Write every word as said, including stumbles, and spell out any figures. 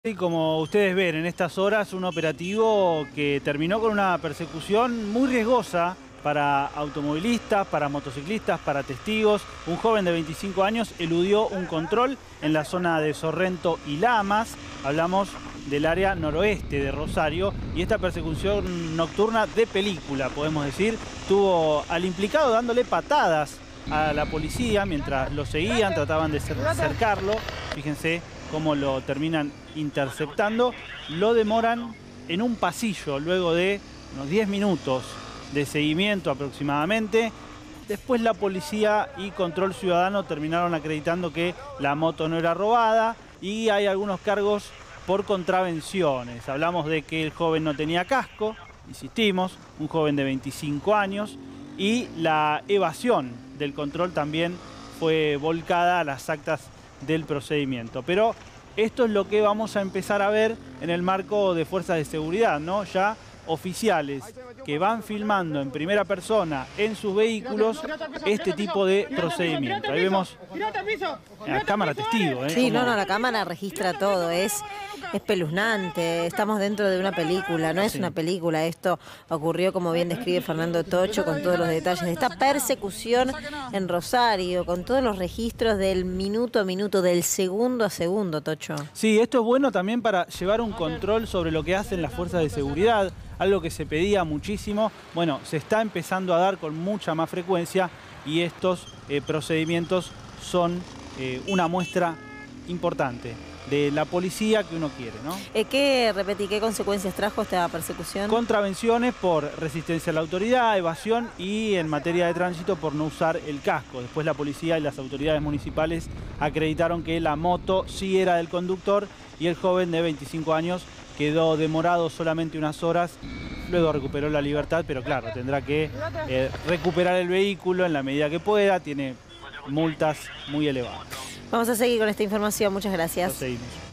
Y como ustedes ven en estas horas, un operativo que terminó con una persecución muy riesgosa para automovilistas, para motociclistas, para testigos. Un joven de veinticinco años eludió un control en la zona de Sorrento y Lamas. Hablamos del área noroeste de Rosario, y esta persecución nocturna de película, podemos decir, tuvo al implicado dándole patadas a la policía mientras lo seguían, trataban de cercarlo. Fíjense cómo lo terminan interceptando. Lo demoran en un pasillo luego de unos diez minutos de seguimiento aproximadamente. Después la policía y control ciudadano terminaron acreditando que la moto no era robada, y hay algunos cargos por contravenciones. Hablamos de que el joven no tenía casco, insistimos, un joven de veinticinco años, y la evasión del control también fue volcada a las actas del procedimiento. Pero esto es lo que vamos a empezar a ver en el marco de fuerzas de seguridad, ¿no? Ya oficiales que van filmando en primera persona en sus vehículos este tipo de procedimiento. Ahí vemos la cámara testigo, ¿eh? Sí, Como... no, no, la cámara registra todo, es espeluznante. Estamos dentro de una película, no es Sí. una película. Esto ocurrió, como bien describe Fernando Tocho, con todos los detalles de esta persecución en Rosario, con todos los registros del minuto a minuto, del segundo a segundo, Tocho. Sí, esto es bueno también para llevar un control sobre lo que hacen las fuerzas de seguridad, algo que se pedía muchísimo. Bueno, se está empezando a dar con mucha más frecuencia, y estos eh, procedimientos son eh, una muestra importante de la policía que uno quiere, ¿no? Eh, ¿Qué, repetí, qué consecuencias trajo esta persecución? Contravenciones por resistencia a la autoridad, evasión, y en materia de tránsito por no usar el casco. Después la policía y las autoridades municipales acreditaron que la moto sí era del conductor, y el joven de veinticinco años quedó demorado solamente unas horas. Luego recuperó la libertad, pero claro, tendrá que eh, recuperar el vehículo en la medida que pueda. Tiene multas muy elevadas. Vamos a seguir con esta información. Muchas gracias. Lo seguimos.